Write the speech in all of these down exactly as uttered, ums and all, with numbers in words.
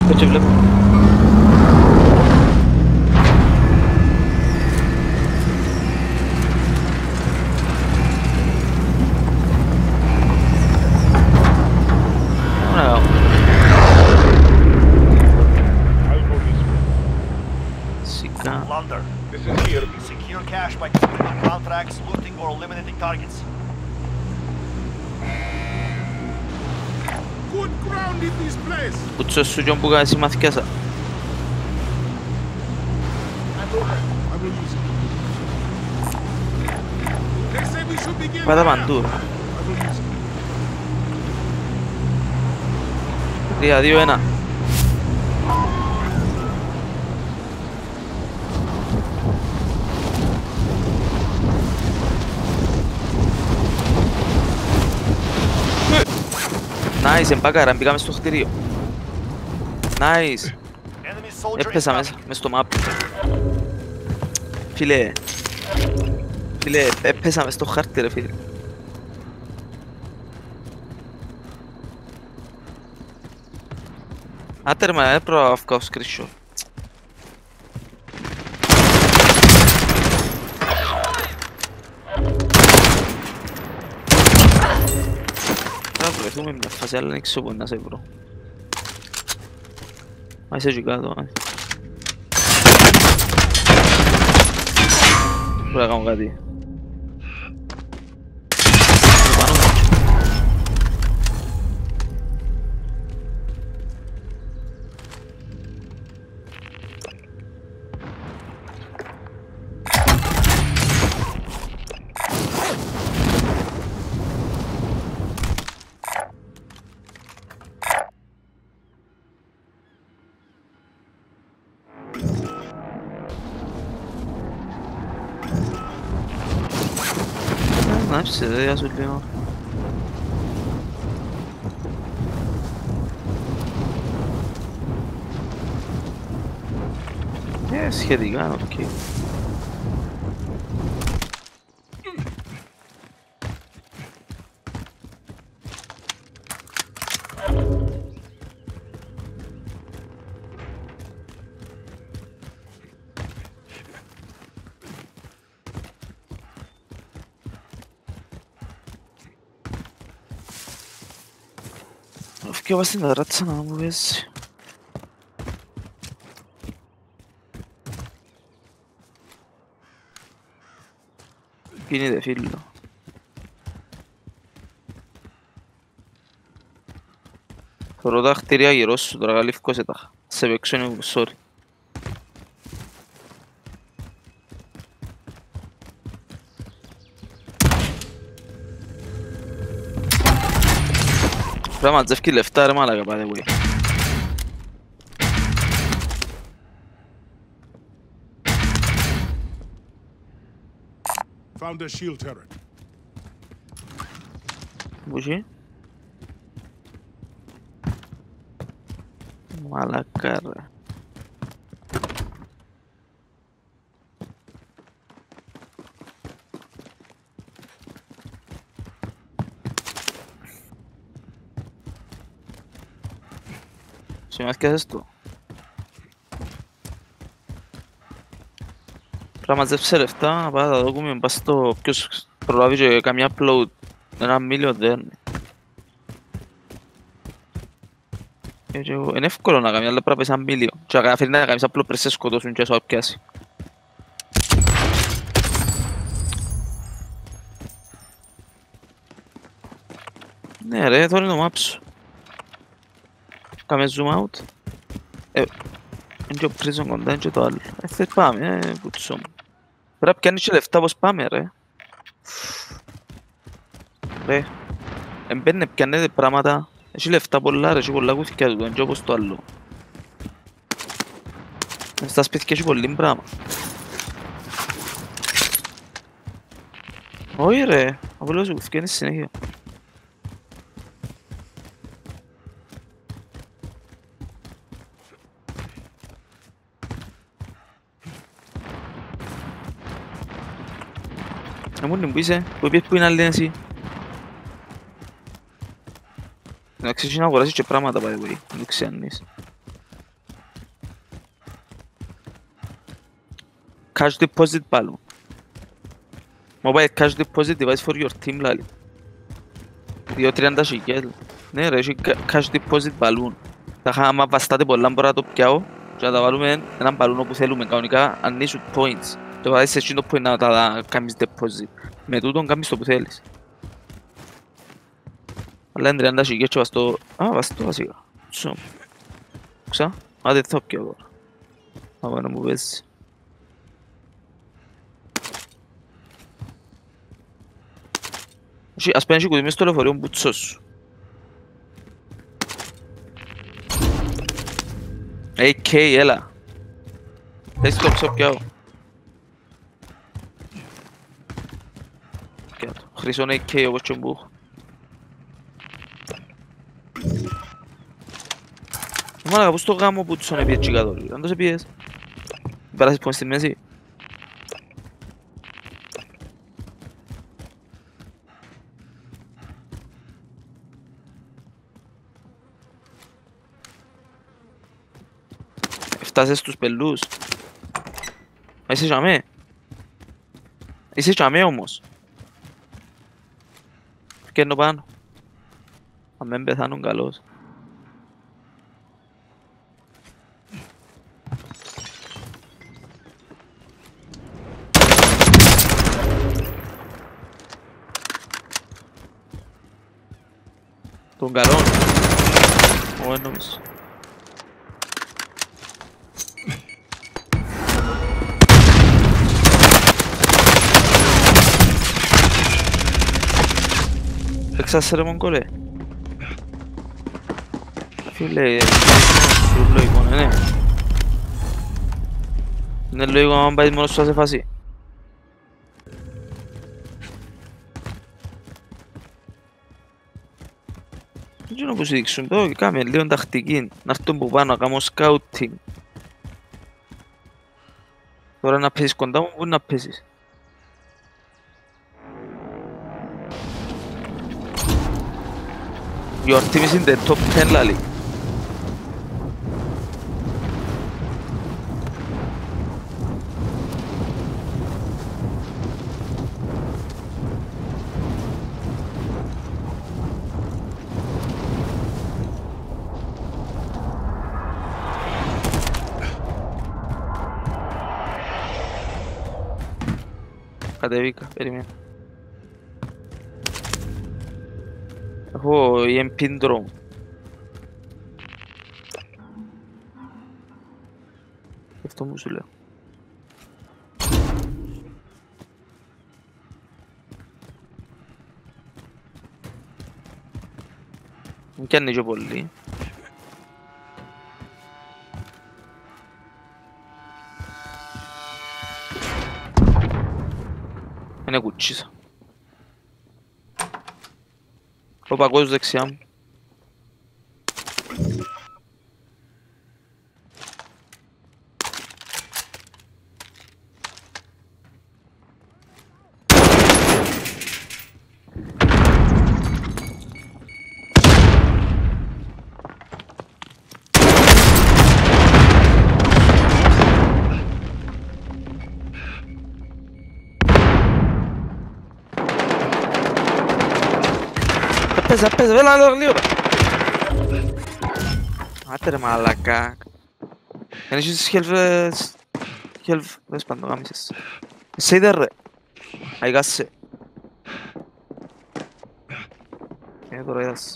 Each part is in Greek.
Έτσι βλέπω. Lander, this is here. Secure cash by completing contracts, looting or eliminating targets. Good ground in this place. Πουτσό σου και που κάνεις μαθηκιάσα. Πάτα παντού. Τρία, δύο, ένα. Nice, εμπάκαρα, μπήκαμε στο κτίριο. Nice. Έπαισα μέσα, μες στο map. Φίλε. Φίλε, έπαισα μες στο χάρτη ρε φίλε. Άτε ρε μα, έπρεπε να βγάλω screenshot. Θα βρεθούμε μια φάση, αλλά δεν ξέρω πού να σε βρω. Α, είσαι εκεί κάτω, α. Πρέπει να κάνω κάτι. Άψε, δεν σου λέω. Ε, σχετικά, οκ. Fiquei bastante razza, non lo vedi. Pieni di fillo. Τώρα τα χτίρια γύρω σου, τώρα καλύφκωσε τα. Σε παίξω sorry. Πρέπει να μαζεύει λεφτά ρε μάλακα πάτε που. Found a shield turret. Μπούχει. Μαλάκα ρε. Σημαίνει το. Πρέπει να μαζέψε λεφτά, να πάει να τα δούμε, πας στο ποιος προλάβει και καμιά upload, ένα μίλιο δεν. Είναι εύκολο να κάνει, αλλά πρέπει να πέσει ένα μίλιο. Και να καταφέρει να κάνεις απλό πρέπει να σε σκοτώσουν και να σου πιάσει. Ναι ρε, τώρα είναι το map σου. Κάμε zoom out. Ε, είναι και ο prison κοντά, είναι και το άλλο. Ε, θες πάμε, ε, κουτσό μου. Πρέπει να πιάνεις και λεφτά πως πάμε ρε. Ρε, εμπαίνε πιάνετε πράγματα. Έχει λεφτά πολλά ρε, έχει πολλά κουθηκιά του, είναι και όπως το άλλο. Στα σπίτια έχει πολύ πράγμα. Όχι ρε, απλώς κουθηκιά είναι συνέχεια. Αμούν που είσαι, που είπες που είναι άλλη εσύ. Να ξέρεις να αγοράσεις και πράγματα πάει, δεν το ξέρεις. cash deposit balloon. Mobile cash deposit device for your team λάλη. δύο τριάντα χιλιάδες. Ναι ρε, έχει cash deposit balloon. Τα άμα βαστάτε πολλά μπορώ να το πιάω και να τα βάλουμε έναν μπαλούν όπου θέλουμε. Κανονικά ανήσουν points. Το βάζεις σε εκείνο που είναι να τα κάνεις deposit. Με τούτον κάνεις το που θέλεις. Αλλά είναι τριάντα χιλιάδες και βαστώ... Α, βαστώ βασικά. Τσομ. Ξα. Α, δεν θα πιάω τώρα. Άμα να μου παίζει. Ας πέντε κουτί μες στο λεωφορείο μπουτσό σου. έι κέι, έλα. Θες το ψω πιάω. Χρυσόν έι κέι όπως και μπούχ. Μάλακα πως το γάμο που τους ανεπίες τσικαδόλοι. Αν το σε πιες. Πέρασεις πόνες στη μέση. Φτάσες στους πελούς. Μα είσαι τζαμέ. Είσαι τζαμέ όμως. Φκένω πάνω. Αν δεν πεθάνουν καλώς. Τον καλόν. Ω, εννοείς. Παίξασαι ρε Μογκόλε. Φίλε, είναι λογικό, ναι. Είναι λογικό να πάεις μόνος σου σε φάση. Δεν ξέρω πώς σου δείξουν εδώ και κάμε λίγο τακτική. Να έρθουν που πάνω, να κάνω σκάουτινγκ. Τώρα να πέσεις κοντά μου, πού να πέσεις. Your team is in the top ten λάλη. Κατεβήκα, περιμένω. Έχω ι εμ πι drone. Αυτό μου σου λέω. Μην κι ανοίγω πολύ. Είναι κουτσίσα. Ο παγκόσμιος δεξιά μου. Πέσα, πέσα, βέλα λίγο λίγο. Άτε ρε μαλακά. Δεν έχεις χέλφ... Χέλφ... Δες πάντο γάμισες. Σε είδε ρε. Αιγάσαι. Ε, τώρα είδας.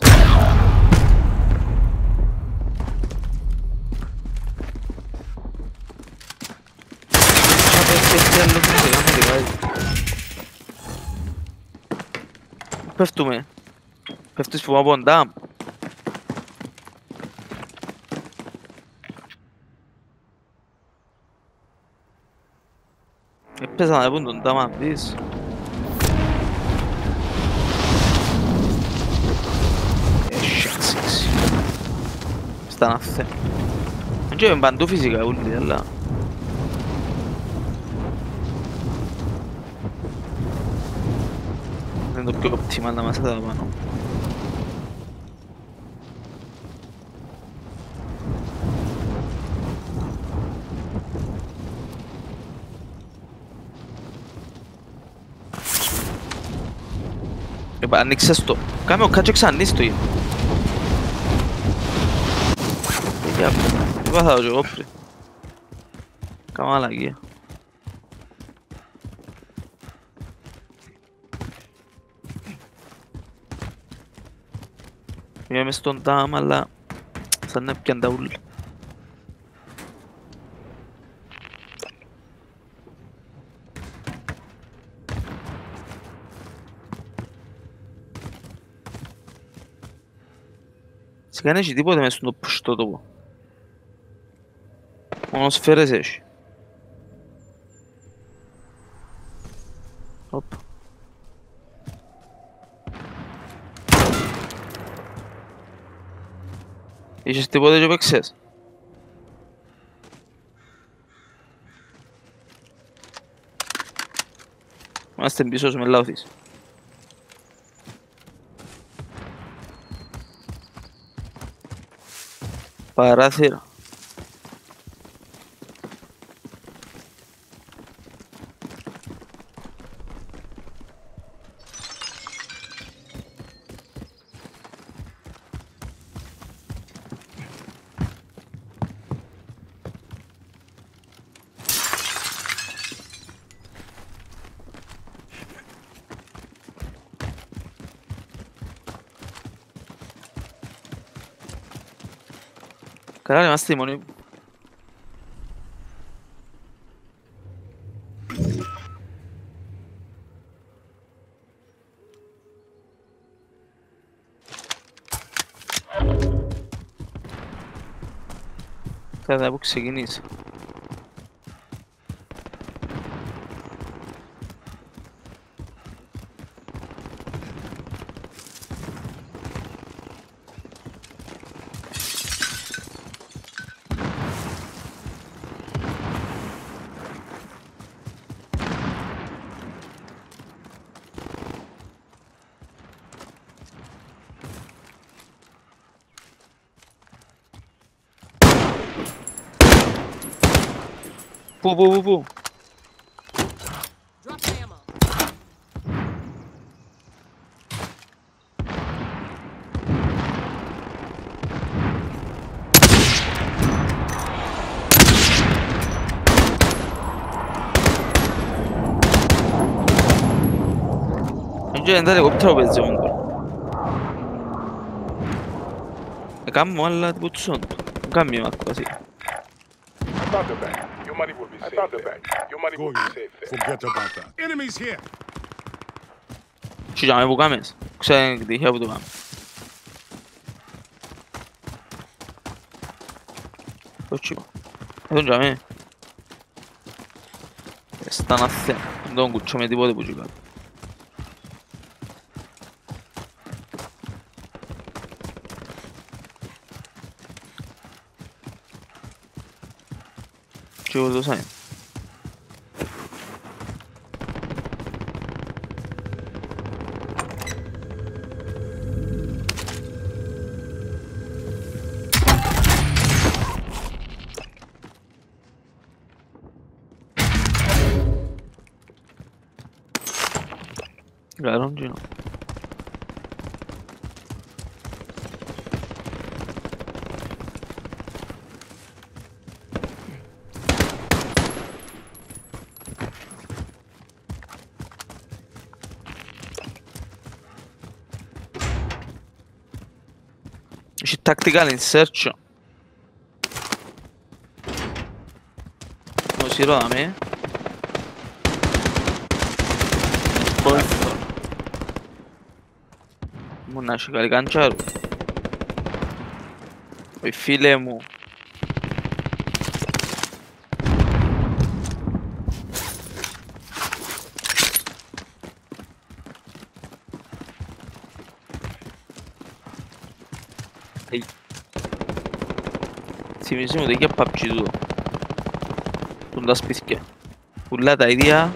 Πέφτουμε. Πέφτεις που μου από ντάμ. Έπαιζα να πούν τον ντάμ αν δεις. Εσχάτσιξ. Στα να θε. Δεν ξέρω παντού φυσικά ούλοι, αλλά... Δεν είναι το πιο optimal να μας έδα πάνω. Ανοίξες το. Κάμε ο κάτσο εξανείς το. Τι πάθα εγώ πριν. Κάμε αλλαγία. Είμαι μες στον τάμ, αλλά σαν να πιάντα ούλα. Σε κάνει έχει τίποτε μες στον πουστό τόπο. Μόνο σφαίρες έχει. Οπ. Είχες τίποτε και παίξες. Είμαστε πίσω σου με λάθης. Παράθυρα. Καλά είμαστε οι μόνοι. Κατά που ξεκινήσει. Πού, πού, πού, πού. Drop ammo. 이제 옛날에 옵타로 배지 온 거. Gammo alla buzzon. Gammi ma così. I found the bank. Your money will be safe. I found the bank. Your money Go will be you. safe there. Forget about that. Enemies here. Ci chiama Bucames. C'è di che avuto fame. Occi. Non già me. Stanno a te. Non cucciamo tipo di bucciato. Ci vuole sai. Garongino. C'è tactical insertion. Non si roda a me. Poi Μούνα σου καρικάντσαρου. Oi φίλε μου. Ehi. Θυμίζει μου τέτοια παπτσί του. Τον τα σπίθηκια. Πουλά τα ίδια.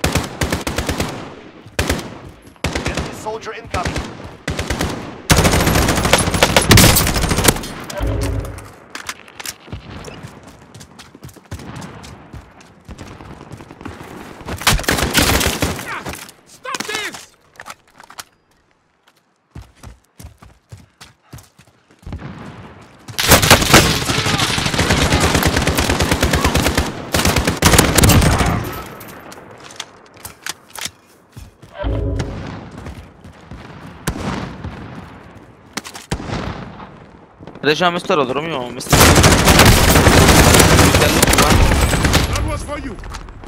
Enemy soldier incoming. Stop this! Ρε είχαμε μες στο αεροδρόμιο, μες στην... That was for you.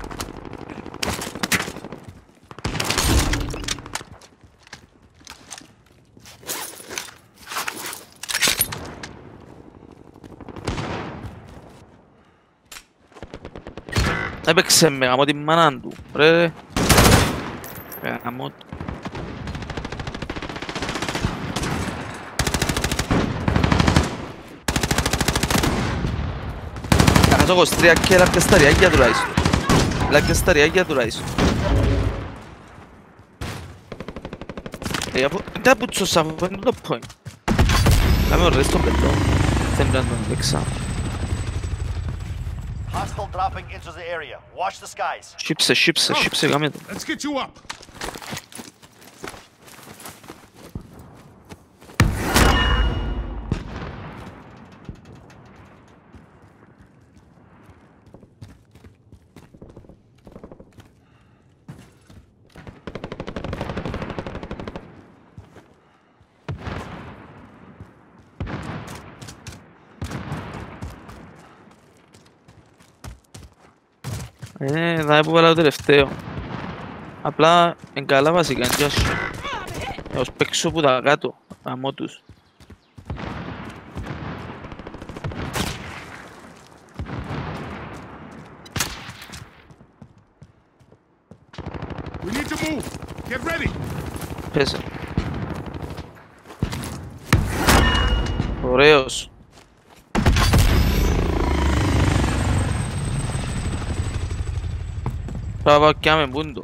Έπαιξε με γαμώ την μάνα του, ρε. Γαμώ του. Κάτω είκοσι τρία και λάπια στα ριάκια τουλάχιστον. Λάπια στα ριάκια τουλάχιστον. Ε, αφού... Δεν πουτσος αφού είναι το point. Κάμε ο ρες τον πεντό. Θέλει να τον παίξα. Hostile dropping into the area. Watch the skies. Σύψε, σύψε, σύψε, κάμε το. Let's get you up. Ε, θα έπου βάλα το τελευταίο. Απλά εν καλά βασικά, εν τζάσου. Έως παίξω που τα κάτω, αμώ τους. We need to move. Get ready. Πέσε. Ωραίος. Τώρα πάω κι άμε πούντο.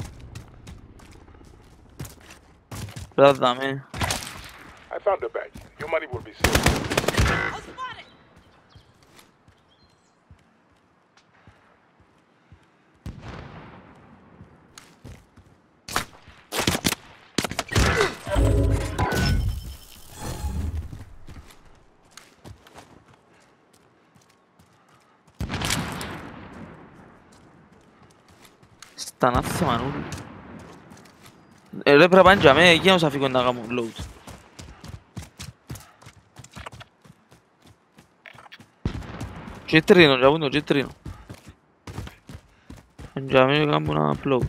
Πρέπει να δάμε. I found the bag. Your money will be safe. Στα να θεμανούλου. Ε, ρε πρέπει να πάνε για μέ, για να σας αφήγω να κάνω load. Κίτρινο, για πούντο, κίτρινο. Για μέ κάνω ένα upload.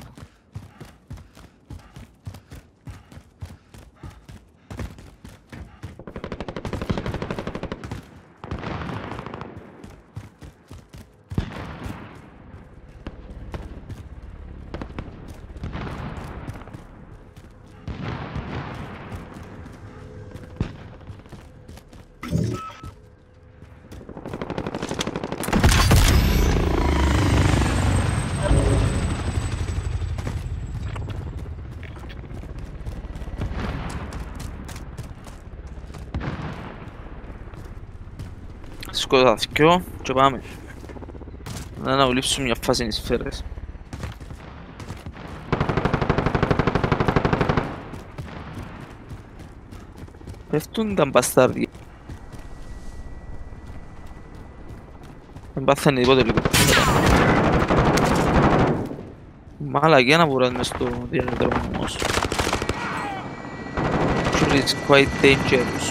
Σκοταθκιό και πάμε. Να αναβολήψουμε μια φάση στις σφαίρες. Πέφτουν τα μπαστάρδια. Δεν πάθανε τίποτε λίγο. Μαλακιά να μπορείς μες στο διαδρόμο όμως. It's quite dangerous.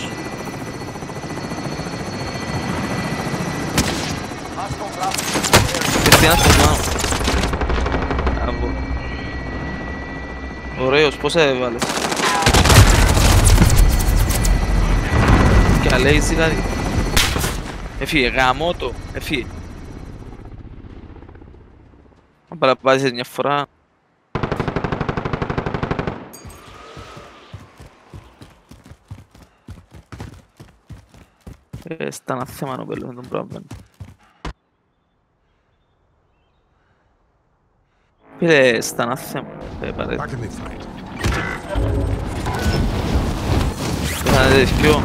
Τι να στο κάνω. Ωραίος, πόσα έβαλες. Και λέει δηλαδή. Έφυγε, γαμώ το, έφυγε. Αν παραπάτησες μια φορά. Ε, στα ένα θέμα να πέλουμε τον πράγμα. Πήρε στα ένα θέμα, παρέτει. Back in the fight. Πέθανε τέτοιο.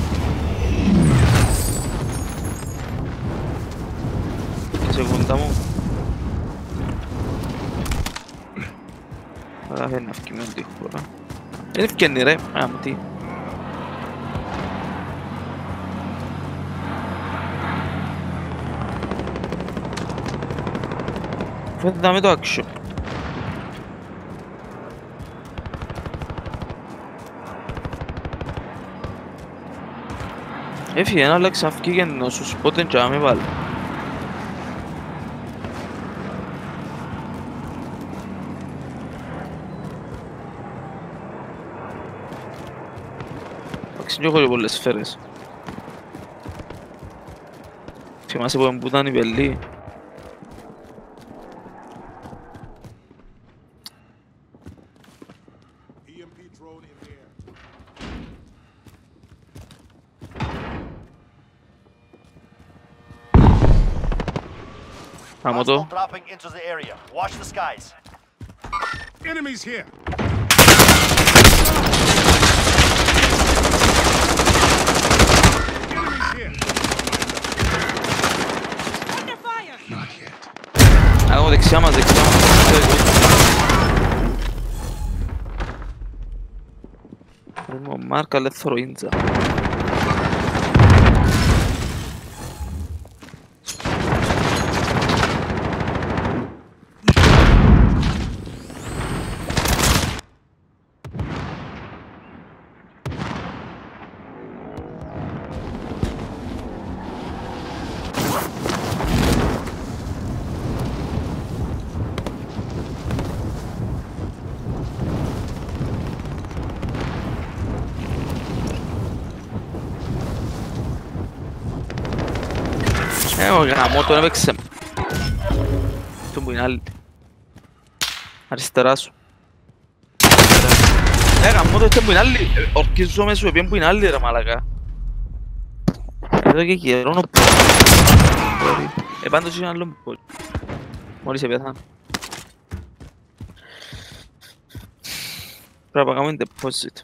Η σεκούντα μου. Άρα δεν είναι αυκημένο τη χώρα. Είναι ευκαινή ρε, άμα τι. Φαίνεται με το άξιο. Έφυγε ένα αλλά ξαφκήκε να σου σπότεν και να με βάλει. Εντάξει, δεν έχω πολλές σφαίρες. Θυμάσαι που ήταν η πελή. E M P drone in the air. Άμμο Hostile το. dropping into the area. Watch the skies. Enemies here. Enemies here. Άκου δεξιά μας, δεξιά μας. Είμαι ο Μάρκα Λεθροίντζα. Ε, ο γαμώ τον έπαιξε. Τον που είναι άλλη. Αριστερά σου. Ε, γαμώ το έτσι που είναι άλλη. Ορκίζομαι σου επειδή που είναι άλλη ρε μαλακά. Εδώ και καιρώνω που... Ε, πάντως είναι άλλο που... Μόλις επέθανε. Πρέπει να κάνουμε deposit.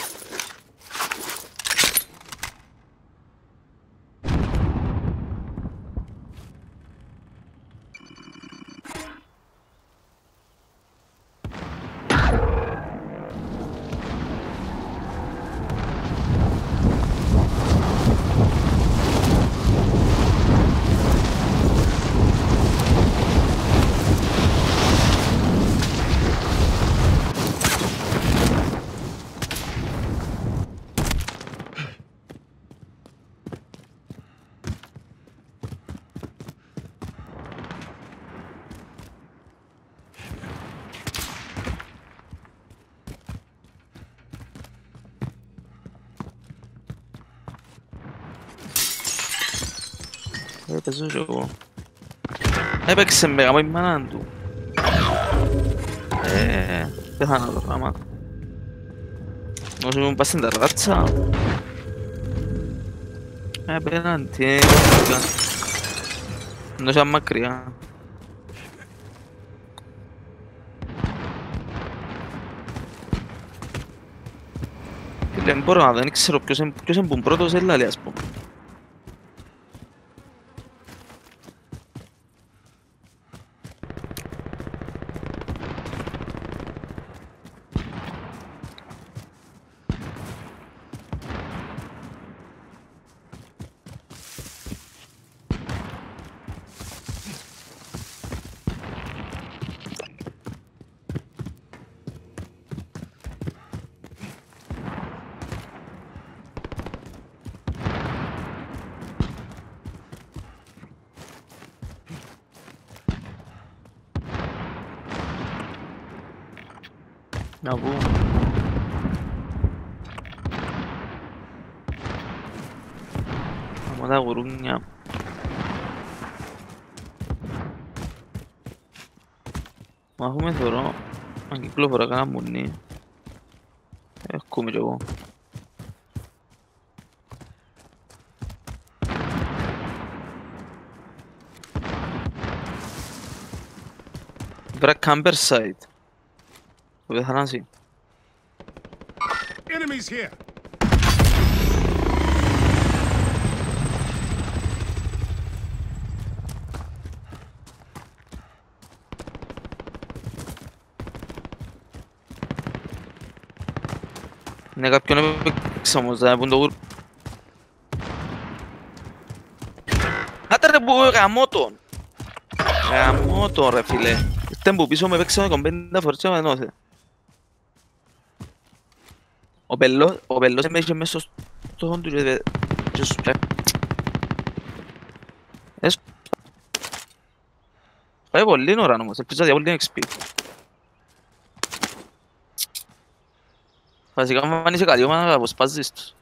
Ε, παίζω και εγώ. Έπαιξε με γαμώ η μάνα του. Ε, πέθανα το πράγμα. Νομίζω μου πας στην ταράτσα. Ε, πέναντι, ε, νομίζω ήταν μακριά. Δεν μπορώ να δεν ξέρω ποιος είναι που πρώτος έλαλε ας πούμε. Να βγω. Από τα γουρούνια. Μα έχουμε θεωρώ αν κυκλοφορά κανένα μουνί. Έχουμε κι εγώ. Βρε camper site. Voy a dejar así. Enemies here. Είναι κάποιον έπαιξε όμως, δεν πούν το γουρ... Άτε ρε που γαμώ τον! Γαμώ τον ρε φίλε. Ήρθαν που πίσω με έπαιξε με πενήντα φορές και με ενώθε. Ο πελός, ο πελός έμεινε μέσα στο χώρο του και just check. Es Poi bollino ora non semplicemente bollino X P. Basicamente se caiu uma os pasistos.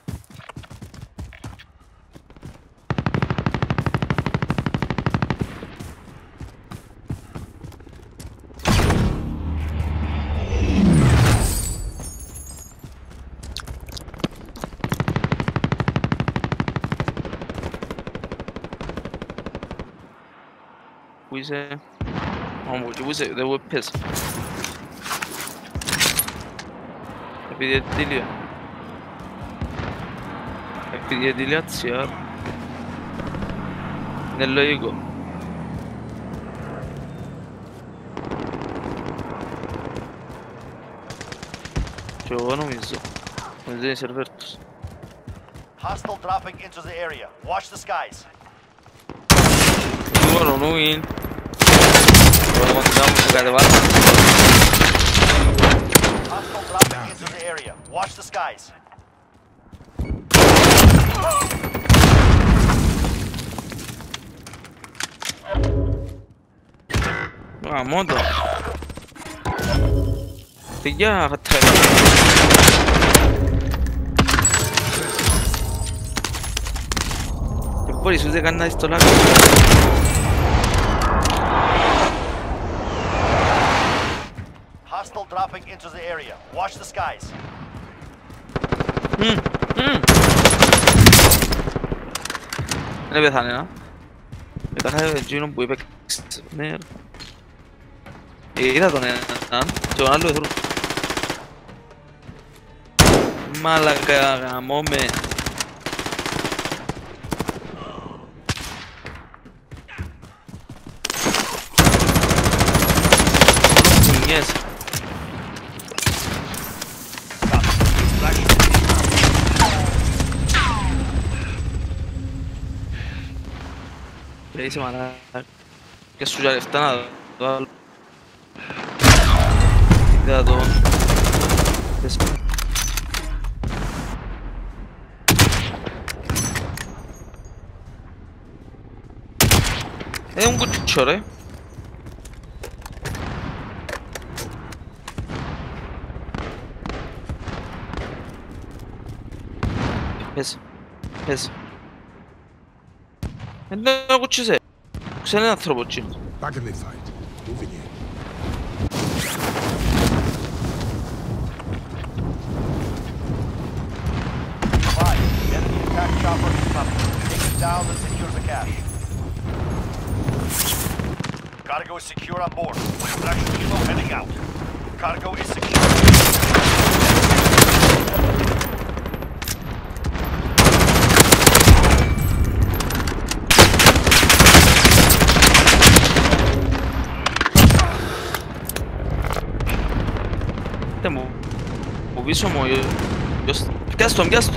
Uise. Ama bu uise de bu pes. Bir de diliyor. Bir de diliyor ya. Nello dico. Giovano miso. Non deve servire. Hostile dropping into the area. Watch the skies. Giovano non win. Ora mandiamo a giocare avanti. Hostile dropping into the area. Watch the skies. Ah, modo. Tiga kata. Poi su de canna sto là. Hostile dropping into the area. Watch the skies. Hmm. Hmm. Ne bir tane lan. Bir tane Juno bu bek. Ne? Era don lan. Jonallo dur. Malaga mome. Yes. Le dice mala che suja leftana dal dato è un cucciore. Pes pes e ne uccise se ne ha troppo ci Back in the fight. Moving in. Five. Enemy attack chopper incoming. Take it down and secure the cache. Cargo is secure on board. Extraction kilo heading out. Cargo is secure. Temu ho visto mo io Gaston Gaston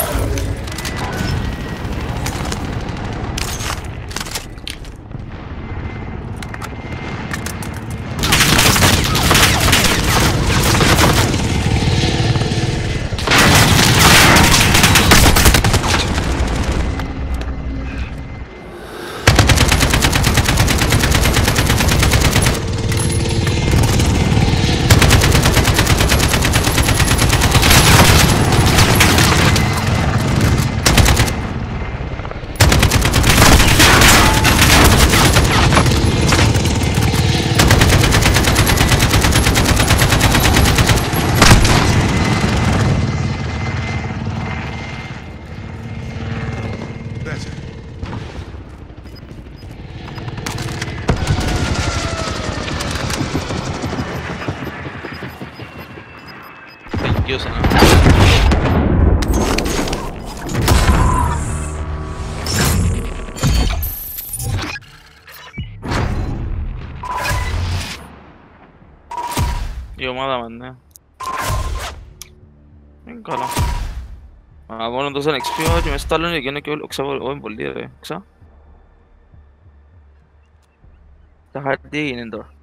Better. io se no io ma davanti venga là ah buono dosen X P oggi mi sta lì che ne che oksa vuol dire oksa tahaddi indoor